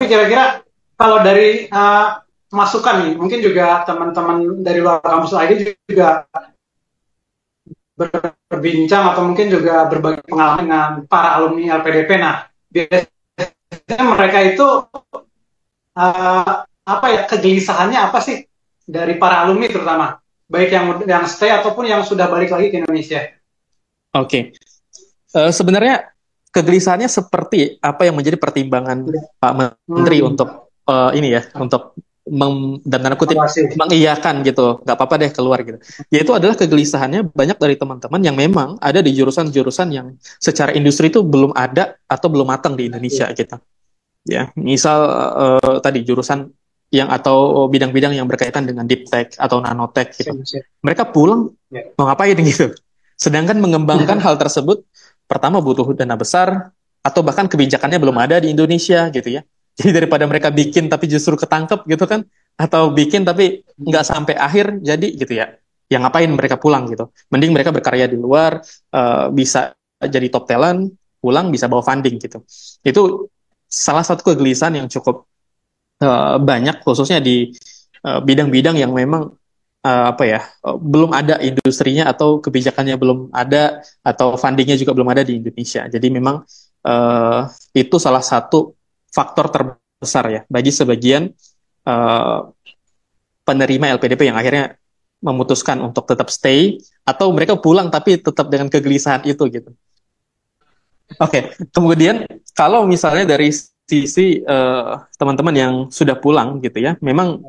kira-kira kalau dari masukan nih, mungkin juga teman-teman dari luar kampus lainnya juga berbincang atau mungkin juga berbagi pengalaman dengan para alumni LPDP. Nah, biasanya mereka itu apa ya, kegelisahannya apa sih dari para alumni terutama, baik yang stay ataupun yang sudah balik lagi ke Indonesia? Oke. Sebenarnya kegelisahannya seperti apa yang menjadi pertimbangan Pak Menteri Hmm, untuk ini ya, untuk dan tanda kutip evaluasi. mengiyakan gitu, nggak apa-apa deh keluar gitu. Yaitu adalah kegelisahannya banyak dari teman-teman yang memang ada di jurusan-jurusan yang secara industri itu belum ada atau belum matang di Indonesia gitu. Ya, misal tadi jurusan yang atau bidang-bidang yang berkaitan dengan deep tech atau nanotech gitu. Mereka pulang Ya. mau ngapain gitu. Sedangkan mengembangkan hal tersebut pertama butuh dana besar atau bahkan kebijakannya belum ada di Indonesia gitu ya. Jadi daripada mereka bikin tapi justru ketangkep gitu kan, atau bikin tapi nggak sampai akhir jadi gitu ya. Yang ngapain mereka pulang gitu. Mending mereka berkarya di luar, bisa jadi top talent, pulang bisa bawa funding gitu. Itu salah satu kegelisahan yang cukup banyak khususnya di bidang-bidang yang memang apa ya belum ada industrinya atau kebijakannya belum ada atau fundingnya juga belum ada di Indonesia. Jadi memang eh, itu salah satu faktor terbesar ya bagi sebagian eh, penerima LPDP yang akhirnya memutuskan untuk tetap stay atau mereka pulang tapi tetap dengan kegelisahan itu gitu. Oke, kemudian kalau misalnya dari sisi teman-teman yang sudah pulang gitu ya, memang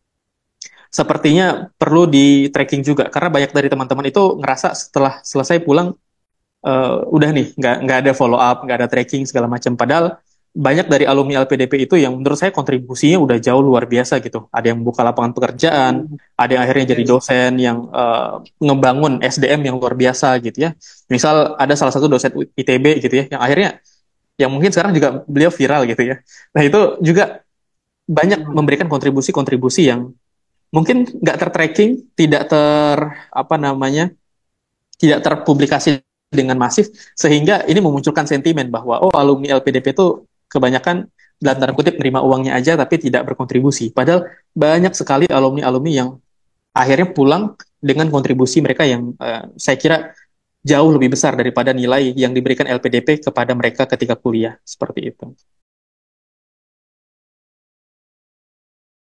sepertinya perlu di tracking juga karena banyak dari teman-teman itu ngerasa setelah selesai pulang udah nih nggak ada follow up, nggak ada tracking segala macam. Padahal banyak dari alumni LPDP itu yang menurut saya kontribusinya udah jauh luar biasa gitu. Ada yang membuka lapangan pekerjaan, ada yang akhirnya jadi Yes. dosen yang ngebangun SDM yang luar biasa gitu ya. Misal ada salah satu dosen ITB gitu ya, yang akhirnya yang mungkin sekarang juga beliau viral gitu ya. Nah itu juga banyak memberikan kontribusi-kontribusi yang mungkin nggak tertracking, tidak apa namanya, tidak terpublikasi dengan masif, sehingga ini memunculkan sentimen bahwa oh alumni LPDP itu kebanyakan dalam tanda kutip menerima uangnya aja tapi tidak berkontribusi. Padahal banyak sekali alumni-alumni yang akhirnya pulang dengan kontribusi mereka yang saya kira jauh lebih besar daripada nilai yang diberikan LPDP kepada mereka ketika kuliah seperti itu.